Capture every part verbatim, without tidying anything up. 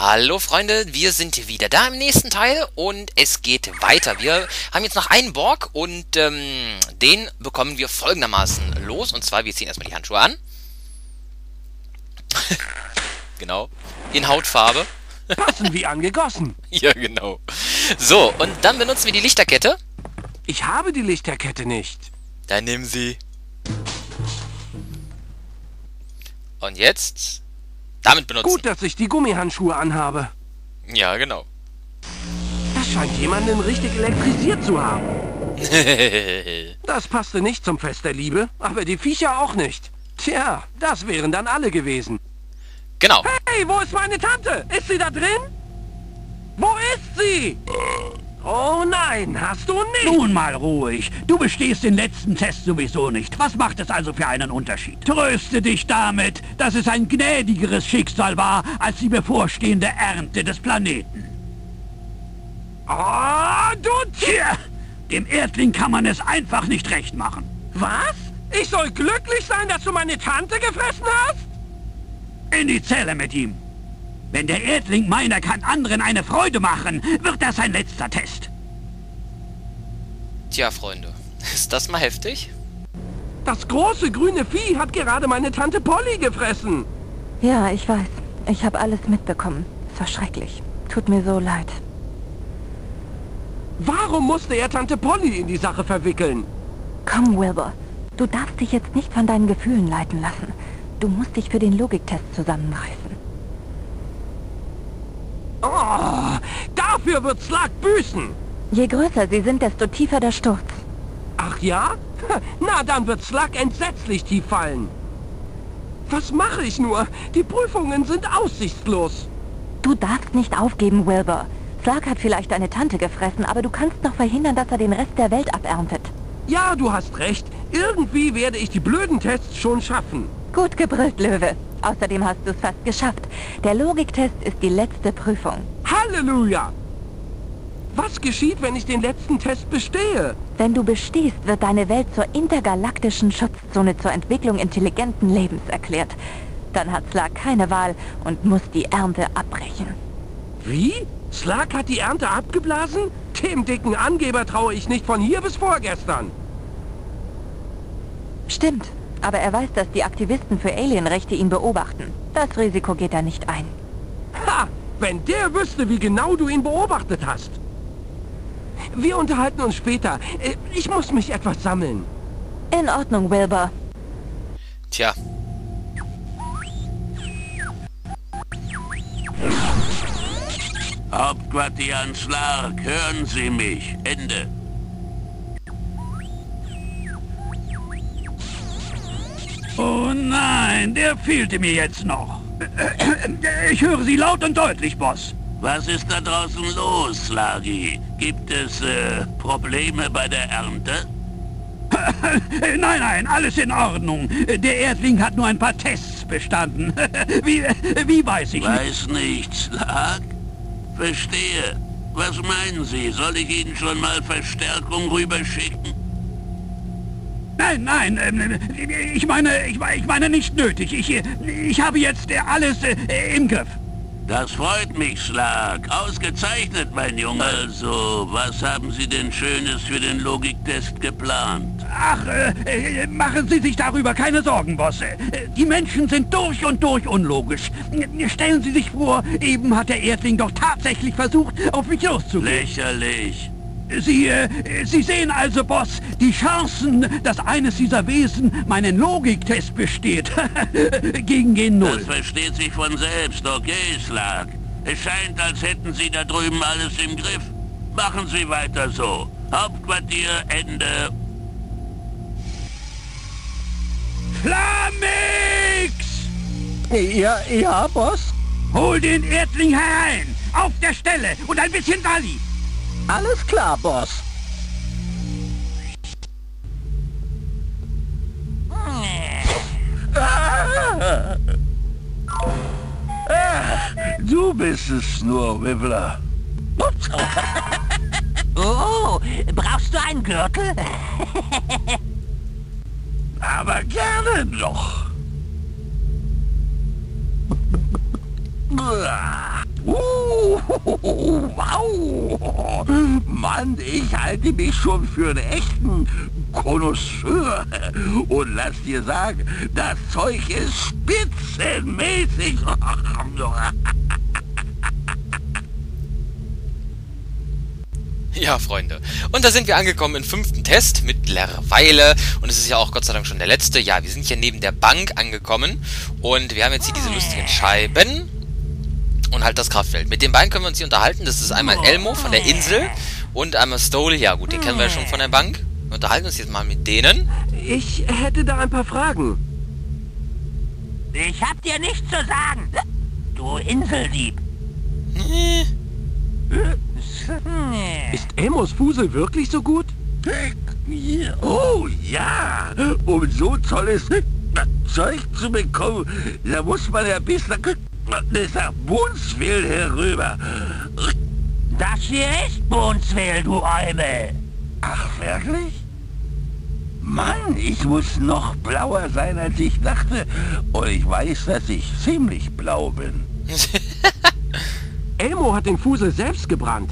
Hallo Freunde, wir sind wieder da im nächsten Teil und es geht weiter. Wir haben jetzt noch einen Borg und ähm, den bekommen wir folgendermaßen los. Und zwar, wir ziehen erstmal die Handschuhe an. Genau, in Hautfarbe. Passen wie angegossen. Ja, genau. So, und dann benutzen wir die Lichterkette. Ich habe die Lichterkette nicht. Dann nimm sie. Und jetzt damit benutzen. Gut, dass ich die Gummihandschuhe anhabe. Ja, genau. Das scheint jemanden richtig elektrisiert zu haben. Das passte nicht zum Fest der Liebe, aber die Viecher auch nicht. Tja, das wären dann alle gewesen. Genau. Hey, wo ist meine Tante? Ist sie da drin? Wo ist sie? Oh nein, hast du nicht? Nun mal ruhig. Du bestehst den letzten Test sowieso nicht. Was macht es also für einen Unterschied? Tröste dich damit, dass es ein gnädigeres Schicksal war, als die bevorstehende Ernte des Planeten. Oh, du... Tja, dem Erdling kann man es einfach nicht recht machen. Was? Ich soll glücklich sein, dass du meine Tante gefressen hast? In die Zelle mit ihm. Wenn der Erdling meint, er kann anderen eine Freude machen, wird das sein letzter Test. Tja, Freunde, ist das mal heftig? Das große grüne Vieh hat gerade meine Tante Polly gefressen. Ja, ich weiß. Ich habe alles mitbekommen. Es war schrecklich. Tut mir so leid. Warum musste er Tante Polly in die Sache verwickeln? Komm, Wilbur. Du darfst dich jetzt nicht von deinen Gefühlen leiten lassen. Du musst dich für den Logiktest zusammenreißen. Oh, dafür wird Slug büßen. Je größer sie sind, desto tiefer der Sturz. Ach ja? Na, dann wird Slug entsetzlich tief fallen. Was mache ich nur? Die Prüfungen sind aussichtslos. Du darfst nicht aufgeben, Wilbur. Slug hat vielleicht deine Tante gefressen, aber du kannst noch verhindern, dass er den Rest der Welt aberntet. Ja, du hast recht. Irgendwie werde ich die blöden Tests schon schaffen. Gut gebrüllt, Löwe. Außerdem hast du es fast geschafft. Der Logiktest ist die letzte Prüfung. Halleluja! Was geschieht, wenn ich den letzten Test bestehe? Wenn du bestehst, wird deine Welt zur intergalaktischen Schutzzone zur Entwicklung intelligenten Lebens erklärt. Dann hat Slug keine Wahl und muss die Ernte abbrechen. Wie? Slug hat die Ernte abgeblasen? Dem dicken Angeber traue ich nicht von hier bis vorgestern. Stimmt. Aber er weiß, dass die Aktivisten für Alienrechte ihn beobachten. Das Risiko geht er nicht ein. Ha! Wenn der wüsste, wie genau du ihn beobachtet hast. Wir unterhalten uns später. Ich muss mich etwas sammeln. In Ordnung, Wilbur. Tja. Hauptquartier an Slug, hören Sie mich. Ende. Oh nein, der fehlte mir jetzt noch. Ich höre Sie laut und deutlich, Boss. Was ist da draußen los, Sluggy? Gibt es äh, Probleme bei der Ernte? Nein, nein, alles in Ordnung. Der Erdling hat nur ein paar Tests bestanden. Wie, wie weiß ich nicht? Weiß nicht, Slug? Verstehe. Was meinen Sie? Soll ich Ihnen schon mal Verstärkung rüberschicken? Nein, nein, ähm, ich meine, ich, ich meine nicht nötig. Ich, ich habe jetzt alles äh, im Griff. Das freut mich, Slug. Ausgezeichnet, mein Junge. Also, was haben Sie denn Schönes für den Logiktest geplant? Ach, äh, machen Sie sich darüber keine Sorgen, Boss. Die Menschen sind durch und durch unlogisch. Stellen Sie sich vor, eben hat der Erdling doch tatsächlich versucht, auf mich loszugehen. Lächerlich. Sie, äh, Sie sehen also, Boss, die Chancen, dass eines dieser Wesen meinen Logiktest besteht, gegen gen Null. Das versteht sich von selbst, okay, Slug? Es scheint, als hätten Sie da drüben alles im Griff. Machen Sie weiter so. Hauptquartier, Ende. Flamix! Ja, ja, Boss? Hol den Erdling herein! Auf der Stelle! Und ein bisschen Walli! Alles klar, Boss. Du bist es nur, Wibbler. Oh, brauchst du einen Gürtel? Aber gerne doch. Uh, Wow! Mann, ich halte mich schon für einen echten Connoisseur. Und lass dir sagen, das Zeug ist spitzenmäßig. Ja, Freunde. Und da sind wir angekommen im fünften Test mittlerweile. Und es ist ja auch Gott sei Dank schon der letzte. Ja, wir sind hier neben der Bank angekommen. Und wir haben jetzt hier diese lustigen Scheiben. Und halt das Kraftfeld. Mit den beiden können wir uns hier unterhalten. Das ist einmal Elmo von der Insel. Und einmal Stoli. Ja gut, den kennen wir ja schon von der Bank. Wir unterhalten uns jetzt mal mit denen. Ich hätte da ein paar Fragen. Ich hab dir nichts zu sagen, du Inseldieb. Ist Elmos Fusel wirklich so gut? Oh ja, um so tolles Zeug zu bekommen, da muss man ja bis nach Bonesville herüber. Das hier ist Bonesville, du Eumel. Ach, wirklich? Mann, ich muss noch blauer sein, als ich dachte. Und ich weiß, dass ich ziemlich blau bin. Elmo hat den Fusel selbst gebrannt.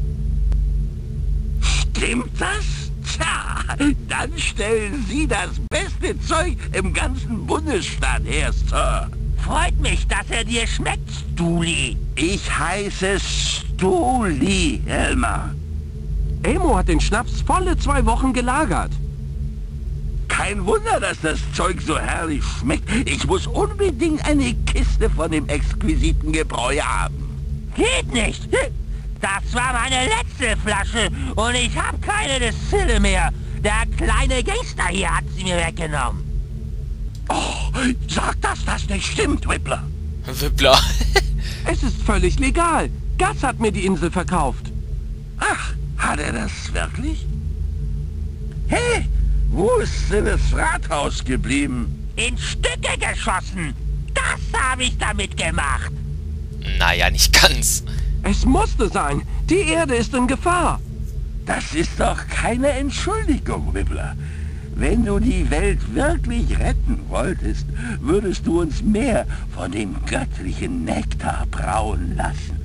Stimmt das? Tja, dann stellen Sie das beste Zeug im ganzen Bundesstaat her, Sir. Freut mich, dass er dir schmeckt, Stuli. Ich heiße Stuli, Elmar. Elmo hat den Schnaps volle zwei Wochen gelagert. Kein Wunder, dass das Zeug so herrlich schmeckt. Ich muss unbedingt eine Kiste von dem exquisiten Gebräu haben. Geht nicht. Das war meine letzte Flasche und ich habe keine Destille mehr. Der kleine Gangster hier hat sie mir weggenommen. Oh, sag, dass das nicht stimmt, Wippler. Wippler. Es ist völlig legal. Gus hat mir die Insel verkauft. Ach, hat er das wirklich? Hey, wo ist denn das Rathaus geblieben? In Stücke geschossen. Das habe ich damit gemacht. Naja, nicht ganz. Es musste sein. Die Erde ist in Gefahr. Das ist doch keine Entschuldigung, Wippler. Wenn du die Welt wirklich retten wolltest, würdest du uns mehr von dem göttlichen Nektar brauen lassen.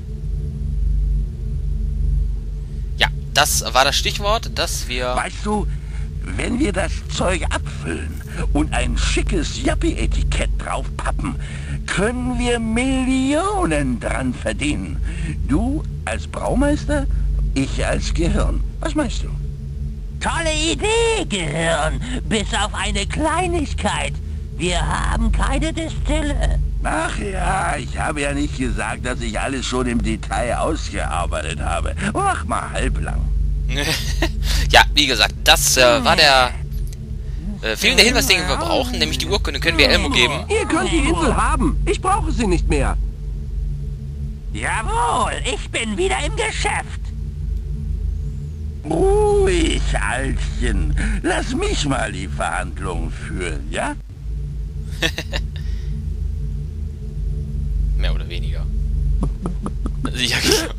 Ja, das war das Stichwort, das wir... Weißt du, wenn wir das Zeug abfüllen und ein schickes Yuppie-Etikett draufpappen, können wir Millionen dran verdienen. Du als Braumeister, ich als Gehirn. Was meinst du? Tolle Idee, Gehirn. Bis auf eine Kleinigkeit. Wir haben keine Destille. Ach ja, ich habe ja nicht gesagt, dass ich alles schon im Detail ausgearbeitet habe. Mach mal halblang. Ja, wie gesagt, das äh, war der äh, fehlende Hinweis, den wir brauchen, nämlich die Urkunde können wir Elmo geben. Ihr könnt die Insel haben. Ich brauche sie nicht mehr. Jawohl, ich bin wieder im Geschäft. Ruhig, Altchen. Lass mich mal die Verhandlungen führen, ja? Mehr oder weniger. Ja, genau.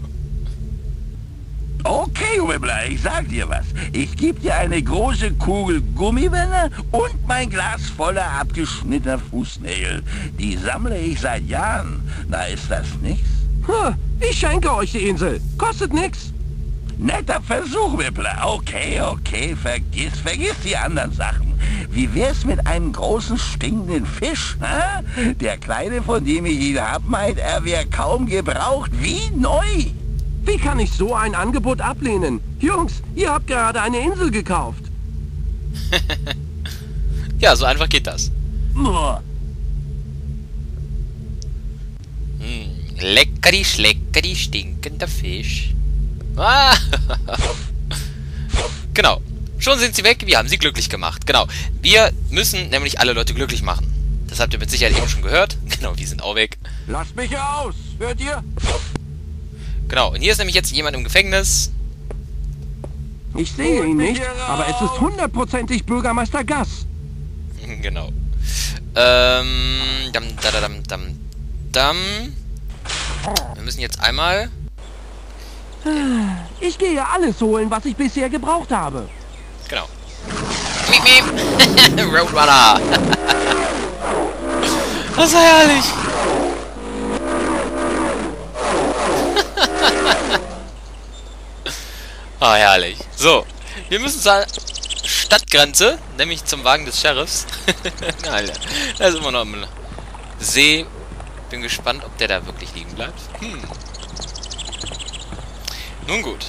Okay, Wibbler, ich sag dir was. Ich gebe dir eine große Kugel Gummibänder und mein Glas voller abgeschnittener Fußnägel. Die sammle ich seit Jahren. Na, ist das nichts? Ich schenke euch die Insel. Kostet nix. Netter Versuch, Wibbler. Okay, okay, vergiss, vergiss die anderen Sachen. Wie wär's mit einem großen stinkenden Fisch? Hä? Der Kleine, von dem ich ihn hab, meint, er wäre kaum gebraucht, wie neu. Wie kann ich so ein Angebot ablehnen? Jungs, ihr habt gerade eine Insel gekauft. Ja, so einfach geht das. Boah. Hm, leckeri, schleckeri, stinkender Fisch. Ah. Genau. Schon sind sie weg, wir haben sie glücklich gemacht. Genau. Wir müssen nämlich alle Leute glücklich machen. Das habt ihr mit Sicherheit eben schon gehört. Genau, die sind auch weg. Lasst mich aus, hört ihr? Genau, und hier ist nämlich jetzt jemand im Gefängnis. Ich sehe ihn nicht, aber es ist hundertprozentig Bürgermeister Gus. Genau. Ähm, dam, da, da, dam, dam, dam. Wir müssen jetzt einmal... Ich gehe alles holen, was ich bisher gebraucht habe. Genau. Miep, miep. Roadrunner. Das war herrlich. Ah, herrlich. So, wir müssen zur Stadtgrenze, nämlich zum Wagen des Sheriffs. Alter, da ist immer noch ein See. Bin gespannt, ob der da wirklich liegen bleibt. Hm. Nun gut.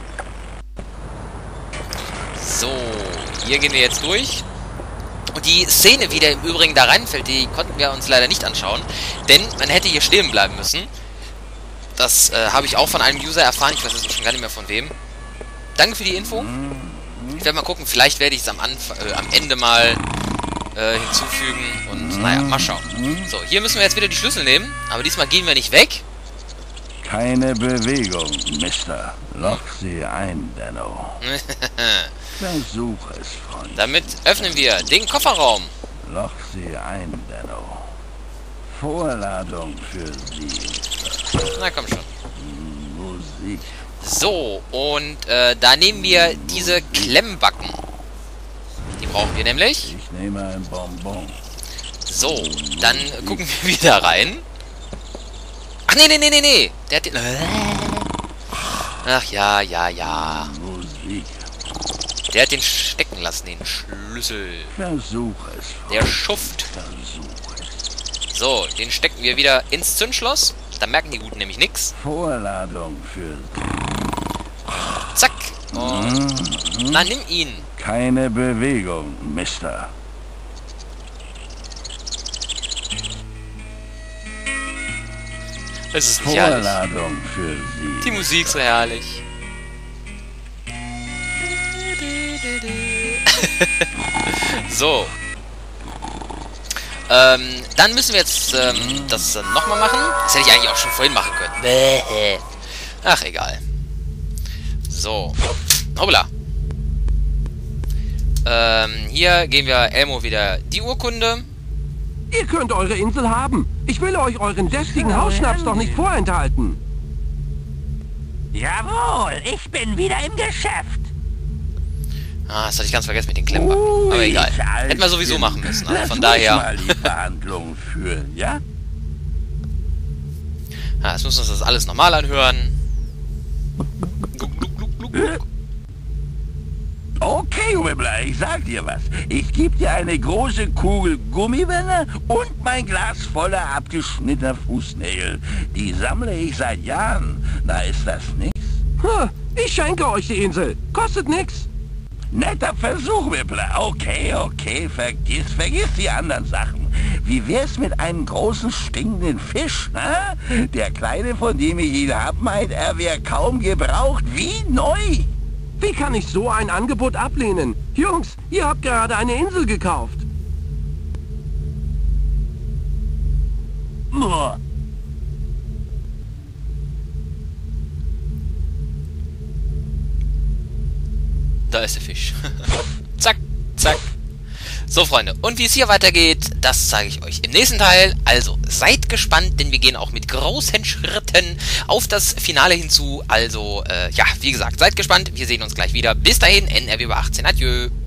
So, hier gehen wir jetzt durch. Und die Szene, wie der im Übrigen da reinfällt, die konnten wir uns leider nicht anschauen. Denn man hätte hier stehen bleiben müssen. Das äh, habe ich auch von einem User erfahren. Ich weiß jetzt schon gar nicht mehr von wem. Danke für die Info. Ich werde mal gucken, vielleicht werde ich es am, äh, am Ende mal äh, hinzufügen. Und naja, mal schauen. So, hier müssen wir jetzt wieder die Schlüssel nehmen. Aber diesmal gehen wir nicht weg. Keine Bewegung, Mister. Lock sie ein, Denno. Versuch es, Freund. Damit öffnen wir den Kofferraum. Lock sie ein, Denno. Vorladung für Sie. Na komm schon. Musik. So, und äh, da nehmen wir diese Klemmbacken. Die brauchen wir nämlich. Ich nehme ein Bonbon. So, dann gucken wir wieder rein. Ach, nee, nee, nee, nee, nee. Der hat den... Ach, ja, ja, ja. Musik. Der hat den stecken lassen, den Schlüssel. Versuch es, Freund. Der Schuft. Versuch es. So, den stecken wir wieder ins Zündschloss. Da merken die Guten nämlich nichts. Vorladung für Zack. Und... Na, nimm ihn. Keine Bewegung, Mister. Es ist nicht herrlich. Vorladung für Sie. Die Musik so herrlich. So. Ähm, dann müssen wir jetzt ähm, das äh, nochmal machen. Das hätte ich eigentlich auch schon vorhin machen können. Bäh. Ach, egal. So. Hoppla. Ähm, hier geben wir Elmo wieder die Urkunde. Ihr könnt eure Insel haben. Ich will euch euren lästigen Hausschnaps doch nicht vorenthalten. Jawohl, ich bin wieder im Geschäft. Ah, das hatte ich ganz vergessen mit den Klemmbacken. Aber egal. Hätten wir sowieso machen müssen. Also von daher... Mal die Verhandlungen führen, ja? Ja, jetzt müssen wir uns das alles nochmal anhören. Gluck, gluck, gluck, gluck, gluck. Okay, Wibbler, ich sag dir was. Ich gebe dir eine große Kugel Gummibänder und mein Glas voller abgeschnittener Fußnägel. Die sammle ich seit Jahren. Da ist das nichts. Hm, ich schenke euch die Insel. Kostet nix. Netter Versuch, Wibbler. Okay, okay, vergiss, vergiss die anderen Sachen. Wie wär's mit einem großen stinkenden Fisch, ne? Der Kleine, von dem ich ihn hab, meint, er wär kaum gebraucht, wie neu. Wie kann ich so ein Angebot ablehnen? Jungs, ihr habt gerade eine Insel gekauft. Boah. Da ist der Fisch. Zack, zack. So, Freunde, und wie es hier weitergeht, das zeige ich euch im nächsten Teil. Also, seid gespannt, denn wir gehen auch mit großen Schritten auf das Finale hinzu. Also, äh, ja, wie gesagt, seid gespannt. Wir sehen uns gleich wieder. Bis dahin, N R W über achtzehn. Adieu.